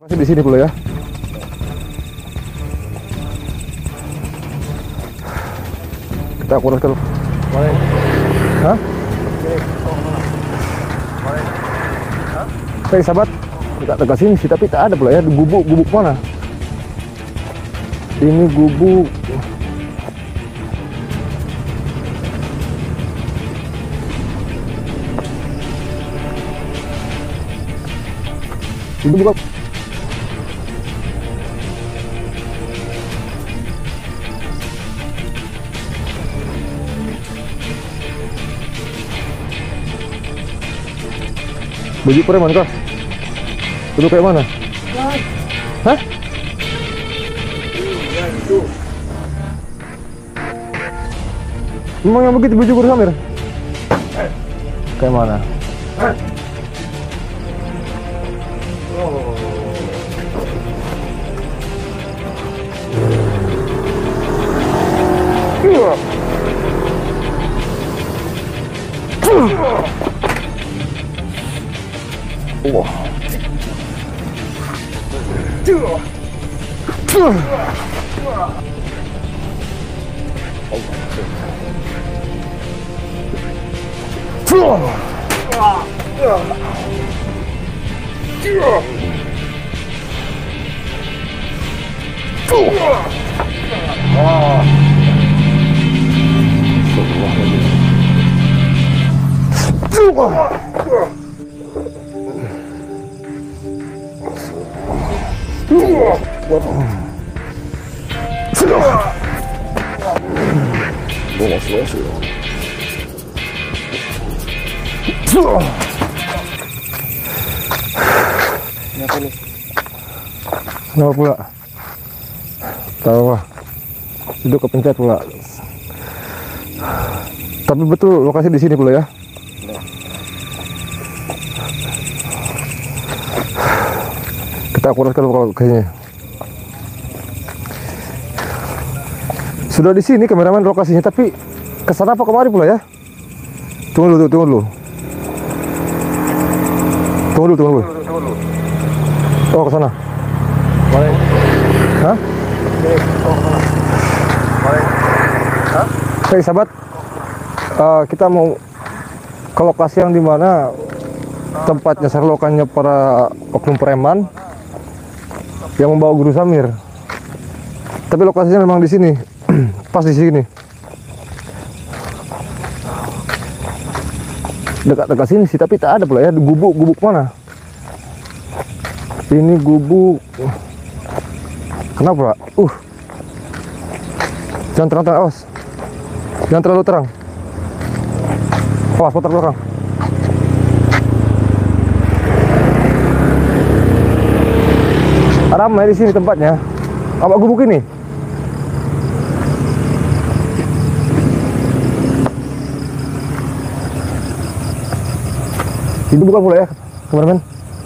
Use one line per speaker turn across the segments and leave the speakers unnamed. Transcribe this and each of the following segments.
Masih di sini pula ya. Kita kurangkan. Hah? Hei sahabat, kita dekat sini sih, tapi tak ada pula ya. Gubuk mana? Ini gubuk. Itu bukan. Baju preman kah? Itu kayak mana? Hah?
Ya itu.
Memang yang begitu baju guru Samir? Kayak mana? Wah. Kenapa pula? Tahu lah. Itu kepencet pula. Tapi betul lokasi di sini pula ya. Kita akuraskan lokasinya. Sudah di sini kameramen lokasinya, tapi kesana apa kemari pula ya? Tunggu dulu. Tunggu dulu. Oh, ke sana.
Boleh.
Hah?
Oh, boleh. Hah?
Oke, sahabat. Kita mau ke lokasi yang dimana tempat nyasar lokannya para oknum preman yang membawa guru Samir. Tapi lokasinya memang di sini. Pas di sini. Dekat sini sih, tapi tak ada pula ya. Gubuk mana? Ini gubuk. Kenapa? Jangan terang, awas. Jangan terlalu terang. Awas, putar belakang. Ramai di sini tempatnya. Apa gubuk ini? Itu bukan pula ya, kameramen.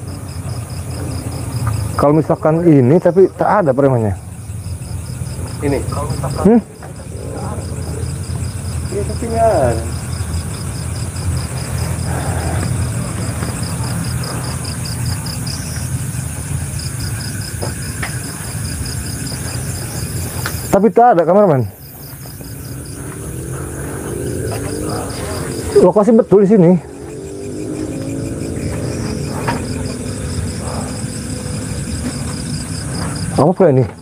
Kalau misalkan ini, tapi tak ada premannya.
Ini. Iya, tapi nggak ada.
Tapi tak ada kameramen. Lokasi betul di sini. Apa pula ini?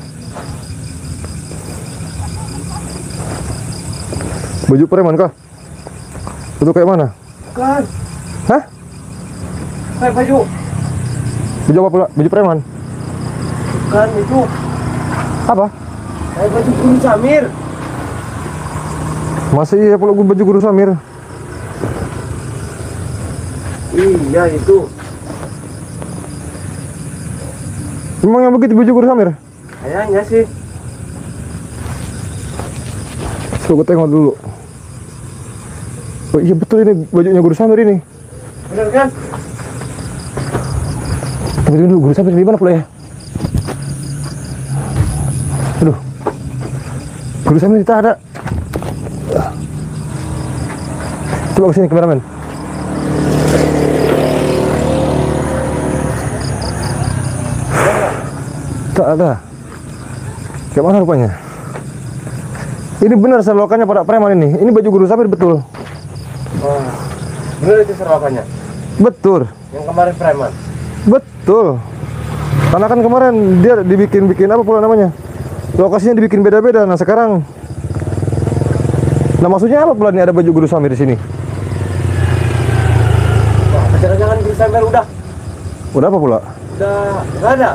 Baju preman kah? Itu kayak mana?
Bukan.
Hah?
Kayak baju.
Baju apa pula? Baju preman?
Bukan itu.
Apa?
Kayak baju guru Samir.
Masih iya pula baju guru Samir.
Iya itu.
Memang yang begitu baju guru Samir?
Kayaknya sih.
Coba tengok dulu. Oh iya betul, ini bajunya guru Samir ini.
Bener kan?
Tapi dulu guru Samir di mana pula ya? Aduh. Guru Samir tak ada. Coba kesini kameramen. Tak ada. Kayak mana rupanya? Ini benar selokannya pada preman ini. Ini baju guru Samir betul.
Oh, bener itu serokannya.
Betul.
Yang kemarin preman.
Betul. Karena kan kemarin dia dibikin apa pula namanya? Lokasinya dibikin beda-beda. Nah sekarang, nah maksudnya apa pula nih ada baju guru Samir di sini?
Wah, jangan-jangan guru Samir udah
Apa pula?
nggak ada.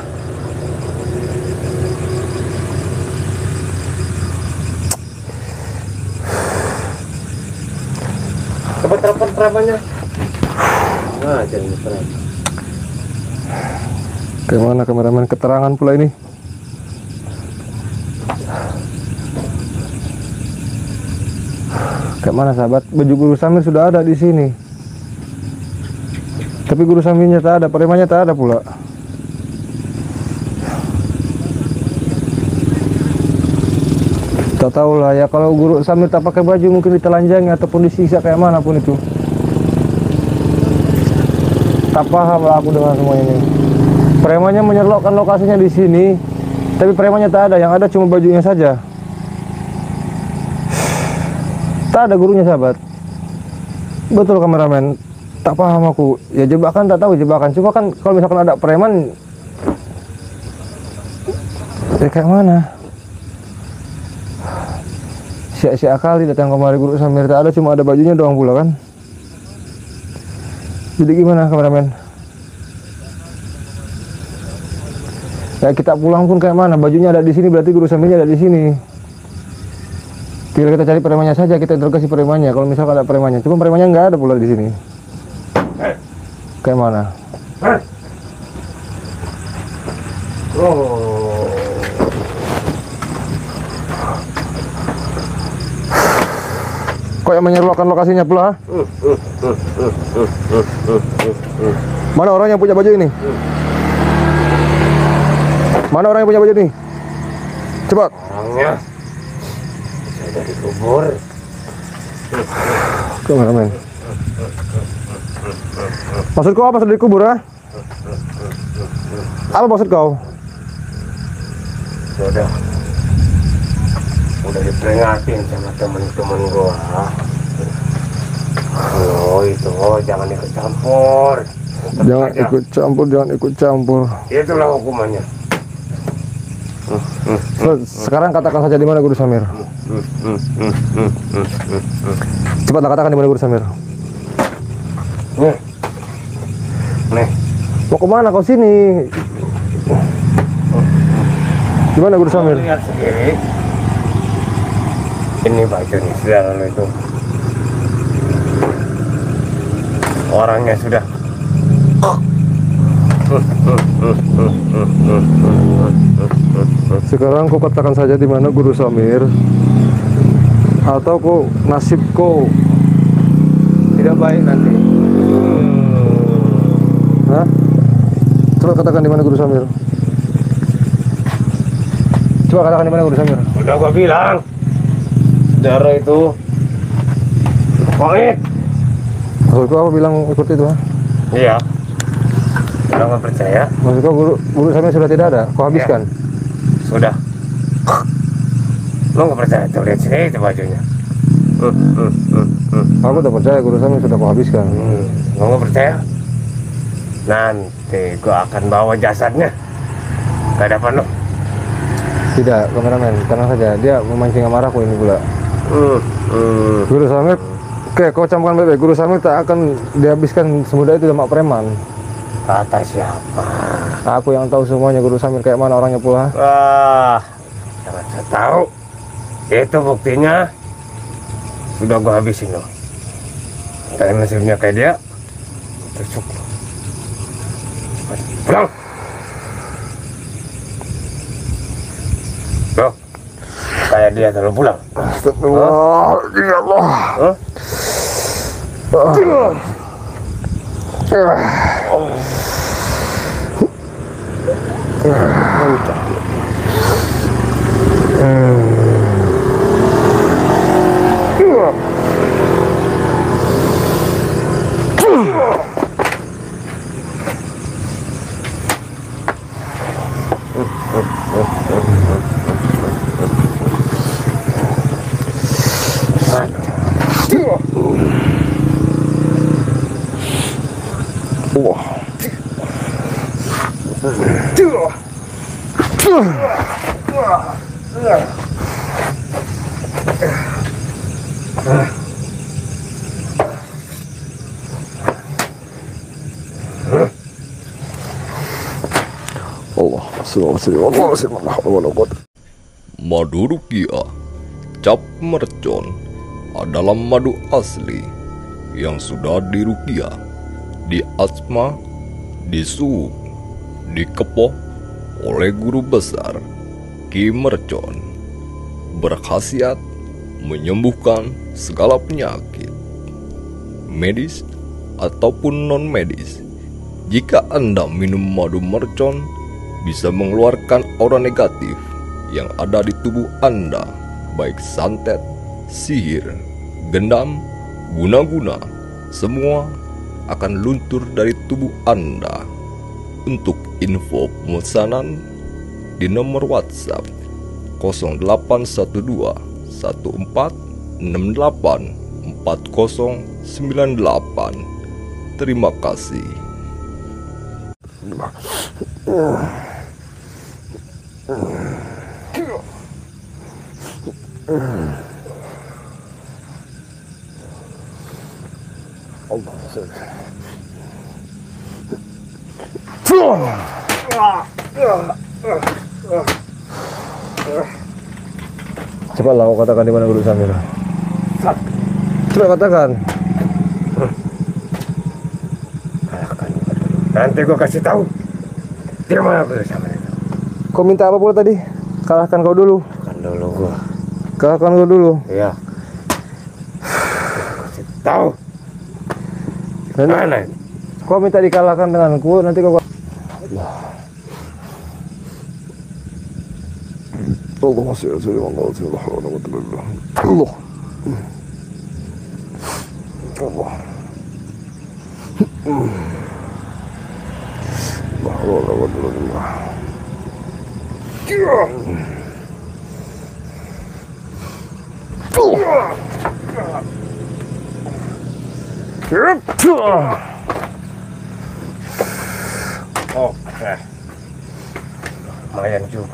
Coba telepon premannya. Nah, jadi preman.
Kayak mana kameramen keterangan pula ini? Kayak mana sahabat? Baju guru Samir sudah ada di sini. Tapi guru Samirnya tak ada, premannya tak ada pula. Tak tahu lah ya, kalau guru Samir tak pakai baju mungkin ditelanjangi ataupun disiksa kayak mana pun itu. Tak paham lah aku dengan semua ini. Premannya menyerlokkan lokasinya di sini, tapi premannya tak ada, yang ada cuma bajunya saja. Tak ada gurunya sahabat. Betul kameramen, tak paham aku. Ya jebakan tak tahu jebakan. Cuma kan kalau misalkan ada preman, ya kayak mana? Sia-sia kali datang kemari guru Samir, tak ada, cuma ada bajunya doang pula kan. Jadi gimana kameramen? Ya kita pulang pun kayak mana? Bajunya ada di sini, berarti guru Samirnya ada di sini. Tinggal kita cari premannya saja, kita interogasi premannya. Kalau misalkan ada premannya, cuma premannya nggak ada pula di sini. Kayak mana?
Oh.
Kok yang menyerlokkan lokasinya pula? Mana orang yang punya baju ini? Mana orang yang punya baju ini? Cepat.
Orangnya saya dikubur.
Kameramen. Maksud kau apa sudah dikubur, ha? Apa maksud kau?
Udah diperingatin sama temen-temen gua. Oh itu, jangan ikut campur.
Jangan ikut campur, jangan ikut campur.
Itulah hukumannya.
Sekarang katakan saja di mana guru Samir. Cepatlah katakan di mana guru Samir.
Nih,
Mau kemana kau sini? Di mana guru Samir?
lihat sendiri. Ini baju nih, saudara lo itu. Orangnya sudah.
Sekarang kau katakan saja di mana guru Samir, atau kau nasib kau tidak baik nanti. Hah? Coba katakan di mana guru Samir. Coba katakan di mana guru Samir.
Udah gua bilang. Saudara itu. Pokoknya.
Maksud kau apa bilang ikut itu? Ha?
Iya. Udah nggak percaya?
Maksud kau guru Samir sudah tidak ada? Kau habiskan?
Sudah. Lo nggak percaya? Tuh lihat sini itu bajunya.
Aku tak percaya guru Samir sudah kau habiskan.
Lo nggak percaya? Nanti gua akan bawa jasadnya ke hadapan lo.
Tidak, kameramen, tenang saja. Dia memancing amarahku ini pula. Guru Samir, oke, kau camkan baik-baik. Guru Samir tak akan dihabiskan semudah itu sama preman.
Kata siapa?
Aku yang tahu semuanya guru Samir kayak mana orangnya pula.
Wah, jangan saya tahu. Itu buktinya sudah gua habisin lo. Kayak nasibnya kayak dia, tusuk. Pulang. Loh, kayak dia terlalu pulang.
Astagfirullah, ya Allah.
Hah?
Wah.
Madu rukia cap mercon adalah madu asli yang sudah dirukia, diasma, disuuk, dikepoh oleh guru besar Ki Mercon, berkhasiat menyembuhkan segala penyakit medis ataupun non medis. Jika Anda minum madu mercon, bisa mengeluarkan aura negatif yang ada di tubuh Anda, baik santet, sihir, gendam, guna-guna, semua akan luntur dari tubuh Anda. Untuk info pemesanan di nomor WhatsApp 0812 1468 4098. Terima kasih.
Cepatlah kau katakan di mana Guru Samir. Coba katakan.
Nanti gua kasih tahu di mana Guru Samir itu.
Kau minta apa pula tadi? Kalahkan kau dulu.
Kan dulu gua.
Kalahkan kau dulu.
Iya. Kasih tahu.
Dan
Mana?
kau minta dikalahkan denganku, nanti kau Allah masih ada Allah Allah Allah
Oke. Lumayan juga.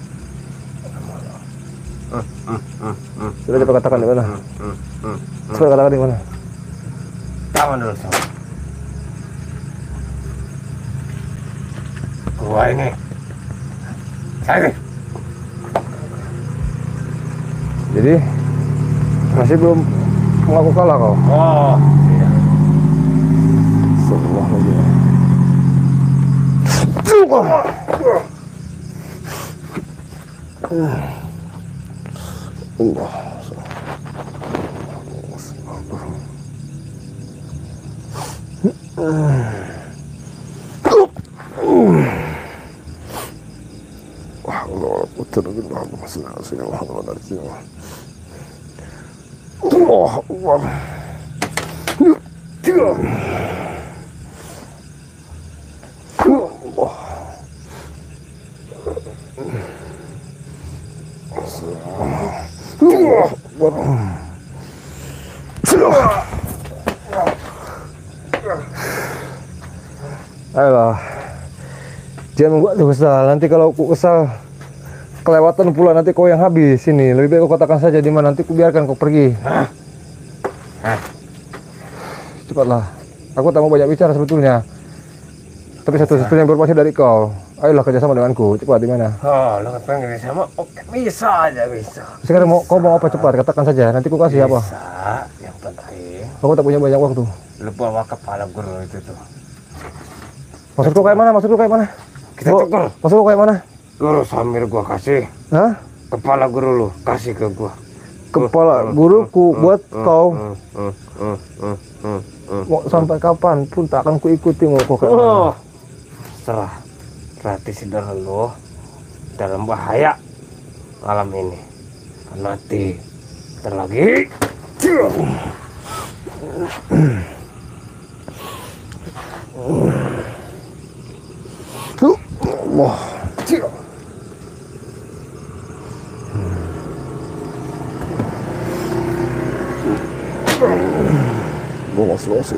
Sudah coba katakan di mana? Coba katakan di mana?
Tahan dulu sama. Gua ini. Saya.
Jadi masih belum mengaku kalah kau.
Oh, iya.
Sallallahu alaihi Allah. Ayolah, jangan membuat aku kesal. Nanti kalau aku kesal kelewatan pula, nanti kau yang habis ini. Lebih baik kau katakan saja di mana, nanti ku biarkan kau pergi. Cepatlah, aku tak mau banyak bicara sebetulnya. Tapi satu-satunya yang berpasti dari kau. Ayolah kerjasama denganku. Cepat di mana?
Oh, lo pengen sama? Oke, bisa aja bisa.
Sekarang kau mau apa cepat? Katakan saja. Nanti ku kasih apa?
Bisa, yang penting
Aku tak punya banyak waktu.
lo bawa kepala guru itu tuh.
Maksudku kayak mana? Maksudku kayak mana?
Kita tukar.
Maksudku kayak mana?
Guru Samir gua kasih.
Hah?
Kepala guru lu kasih ke gua.
Kepala guruku buat kau. Mau sampai kapan pun tak akan ku ikuti mau kau kayak mana.
Serah. Berarti saudara lu dalam bahaya malam ini. Nanti terlagi.
Allah. Los.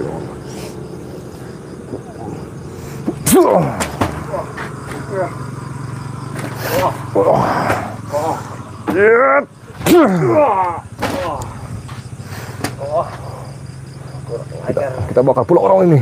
Kita bakar pulau orang ini.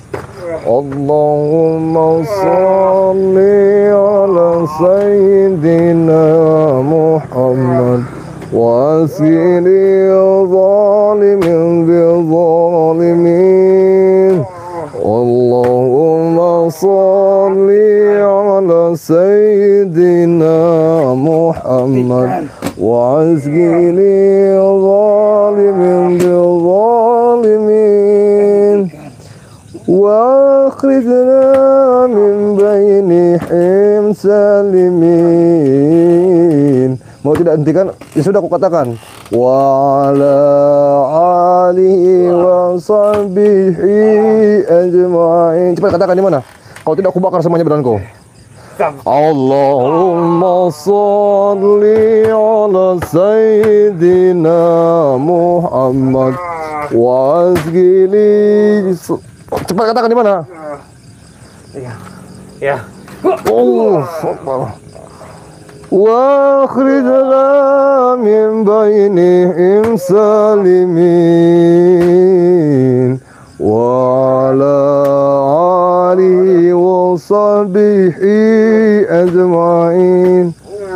Allahumma sholli ala sayyidina Muhammad wa asili zalimin bil zalimin. Allahumma sholli ala sayyidina Muhammad wa asili zalimin bil zalimin. وأخرجنا من بينهم سالمين. Mau tidak hentikan? Ya sudah aku katakan. Wa ala alihi wa sahbihi ajma'in. Cepat katakan di mana? Kalau tidak aku bakar semuanya badanku. Allahumma sholli ala sayyidina Muhammad wa asghili. Cepat katakan di mana?
Ya.
Oh, wa akhrijna min bainihim salimin wa ala alihi wa sahbihi ajma'in.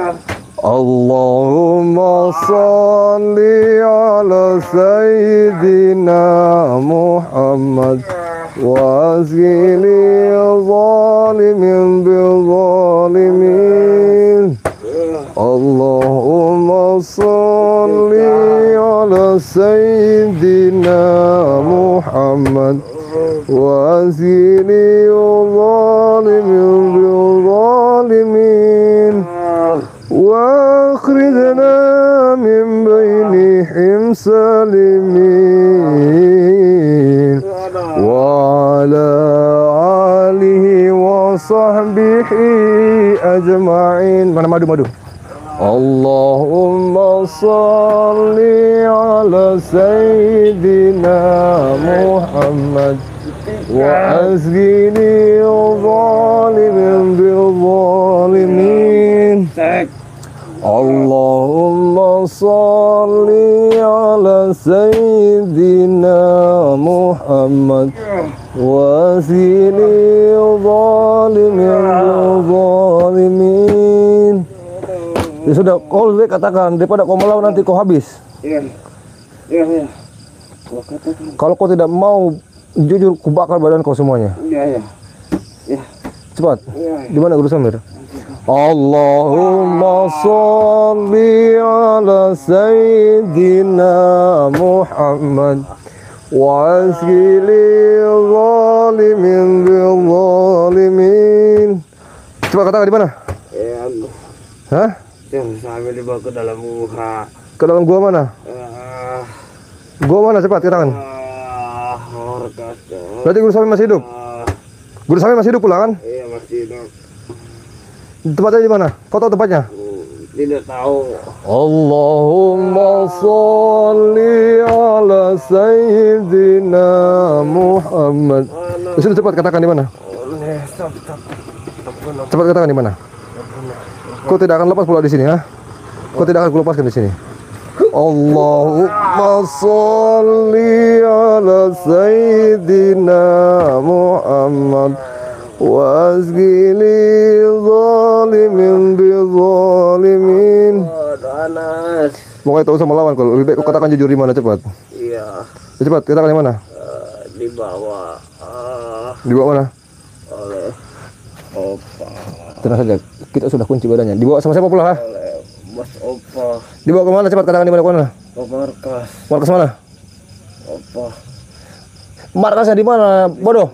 Allahumma salli ala sayyidina Muhammad wa asghili zalimin bil zalimin. Allahumma salli ala sayyidina Muhammad wa asghili zalimin bil zalimin. Wa akhrijna min bainihim salimin wa ala alihi wa sahbihi ajma'in. Mana madu? Allahumma salli ala sayyidina Muhammad wa asghini zalimin bil zalimin. Allahumma salli ala sayyidina Muhammad wa asghini zalimin bil zalimin. Ya sudah, kau lebih katakan daripada kau melawan nanti kau habis.
Iya.
Kalau kau tidak mau jujur, ku bakar badan kau semuanya.
Iya.
Cepat. Di mana Guru Samir? Allahumma sholli ala sayyidina Muhammad wa asghili zalimin bil zalimin. Cepat katakan di mana? Hah?
Sambil dibawa ke dalam gua.
Ke dalam gua mana? Gua mana? Cepat katakan. Berarti Guru Samir masih hidup? Guru Samir masih hidup pula kan?
Iya, masih hidup.
Tempatnya di mana? Kau tahu tempatnya?
Tidak tahu.
Allahumma sholli ala sayyidina Muhammad. Sudah cepat katakan di mana?
Stop.
Cepat katakan di mana? Kau tidak akan lepas pula di sini, ha? Kau tidak akan kulepaskan di sini. Allahumma sholli ala sayyidina Muhammad wa asghili zalimin bil zalimin. Mau tahu sama lawan kalau lebih baik kau katakan jujur di mana cepat.
Iya.
Cepat katakan di mana?
Di bawah.
Di bawah mana?
Oleh Opa.
Tenang saja, kita sudah kunci badannya. Dibawa sama siapa pula? Ha?
Oleh Mas Opa.
Dibawa ke mana? Cepat katakan di mana?
Ke markas.
Markas mana?
Opa.
Markasnya di mana? Bodoh.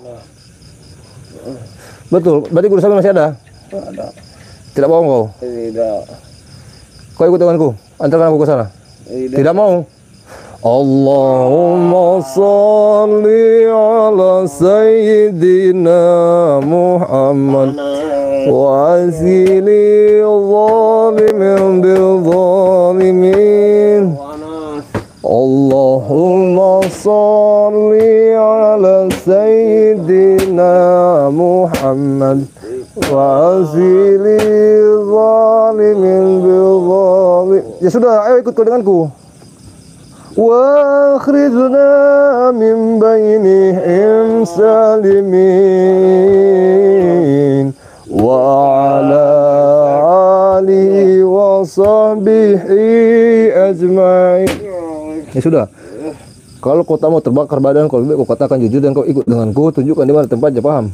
Betul. Berarti Guru Samir masih ada?
Ada.
Tidak bohong kau?
Tidak.
Kau ikut denganku? Antarkan aku ke sana. Tidak mau. Allahumma salli ala sayyidina Muhammad wa asghili zalimin bil zalimin. Allahumma salli Wazili zalimin bil zalim. Ya sudah, ayo ikut kau denganku. Wa akhrijna min bainihim salimin wa ala alihi wa sahbihi ajma'in. Ya sudah. Kalau kau tak mau terbakar badan, kalau lebih kau katakan jujur dan kau ikut denganku, tunjukkan di mana tempatnya, paham?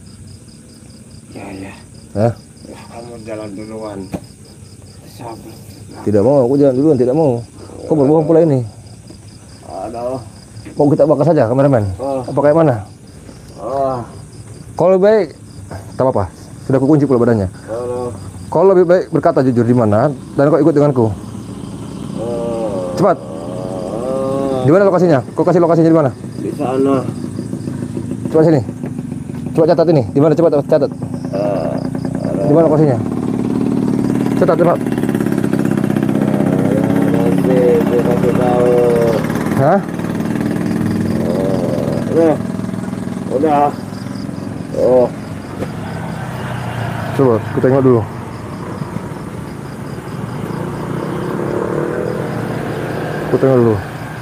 Ya.
Hah?
Ya, kamu jalan duluan. Sabar.
Tidak mau, aku jalan duluan, tidak mau. Kau berbohong pula ini.
Aduh.
Mau kita bakar saja, kameramen? Apa kayak mana? Kalau lebih baik, tak apa-apa. Sudah aku kunci pula badannya. Kalau lebih baik berkata jujur di mana, dan kau ikut denganku. Cepat. Di mana lokasinya? Kau kasih lokasinya di mana?
Di sana.
Coba sini. Coba catat ini. Di mana? Coba catat. Di mana lokasinya? Catat cepat.
Nanti saya kasih tahu.
Hah?
Udah. Oh.
Coba kita tengok dulu. Kita tengok dulu.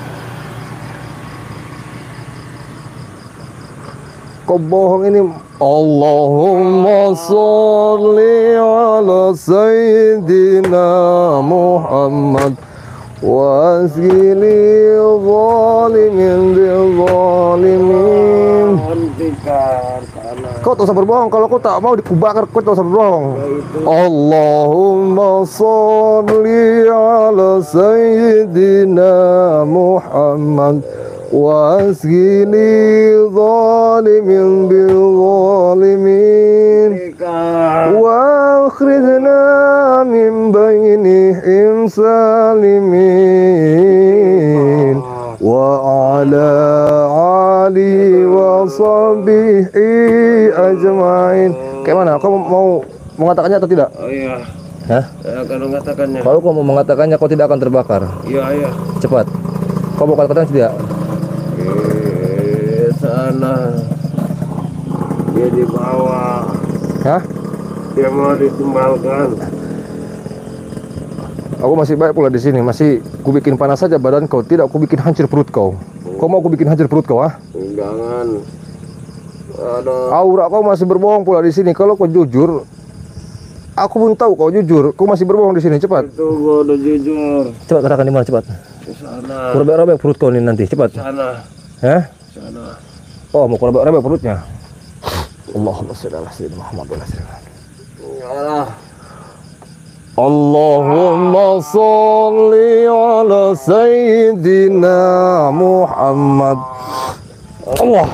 Kau bohong ini. Allahumma sholli ala sayyidina Muhammad wa asghili zalimin bil zalimin. Kau tak usah berbohong. Kalau kau tak mau dikubakar, kau tak usah berbohong. Allahumma sholli ala sayyidina Muhammad wa asghili zalimin bil zalimin wa akhrijna min bainihim salimin wa ala ali wa sahbihi ajma'in. Kayak mana? Kau mau mengatakannya atau tidak?
Oh iya.
Hah?
Saya akan mengatakannya.
Kalau kau mau mengatakannya, kau tidak akan terbakar.
Iya.
Cepat. Kau mau katakan tidak?
Sana. Dia dibawa.
Hah?
Dia mau ditumbalkan.
Aku masih baik pula di sini. Masih ku bikin panas saja badan kau. Tidak ku bikin hancur perut kau. Kau mau ku bikin hancur perut kau, ah?
Jangan. Aduh.
Aura kau masih berbohong pula di sini. Kalau kau jujur, aku pun tahu kau jujur. Kau masih berbohong di sini. Cepat.
Itu gua udah jujur.
Cepat katakan di mana, cepat.
Di sana.
Ku robek-robek perut kau ini nanti. Cepat.
Sana.
Hah?
Sana.
Oh, mau ku robek-robek perutnya. Allahumma sholli ala sayyidina Muhammad wa sallam.
Ya.
Allahumma sholli ala sayyidina Muhammad. Allah.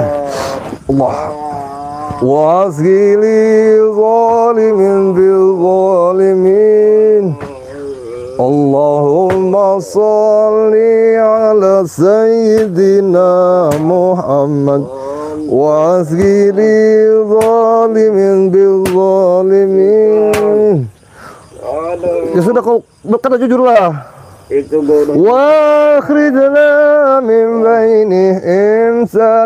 Wa asghili zalimin bil zalimin. Allahumma sholli ala sayyidina Muhammad wa asghili zalimin bil zalimin. Ya sudah, kau berkata jujurlah.
Itu gua udah.
Wa akhrijna min bainihim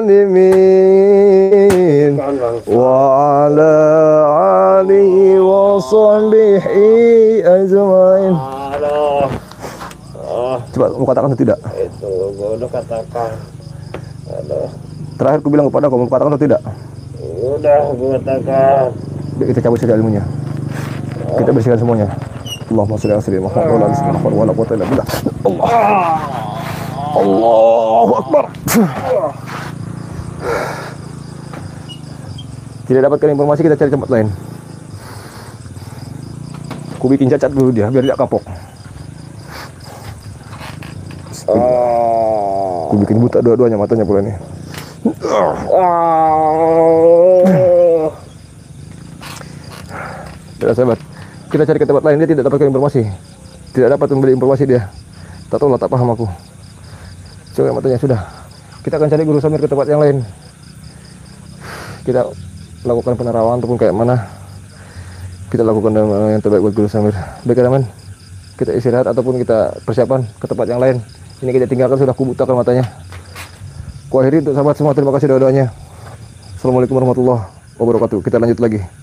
salimin wa ala alihi wa sahbihi ajma'in. Coba mau katakan atau tidak?
Itu gua udah katakan. Aduh.
Terakhir ku bilang kepada kau, mau katakan atau tidak?
Udah gua katakan.
Kita cabut saja ilmunya. Kita bersihkan semuanya. Allahumma sholli ala sayyidina Muhammad wa ala ali sayyidina Muhammad wa la quwwata illa billah. Allahu akbar. Tidak dapatkan informasi, kita cari tempat lain. Ku bikin cacat dulu dia biar tidak kapok. Ku bikin buta dua-duanya matanya pula nih. Tidak, sahabat. Kita cari ke tempat lain, dia tidak dapatkan informasi. Tidak dapat memberi informasi dia. Tak tahu lah, tak paham aku. Coba matanya sudah. Kita akan cari Guru Samir ke tempat yang lain. Kita lakukan penerawan ataupun kayak mana. Kita lakukan yang terbaik buat Guru Samir. Baik, teman. Kita istirahat ataupun kita persiapan ke tempat yang lain. Ini kita tinggalkan, sudah kubutakan matanya. Ku akhiri untuk sahabat semua, terima kasih doa-doanya. Assalamualaikum warahmatullahi wabarakatuh. Kita lanjut lagi.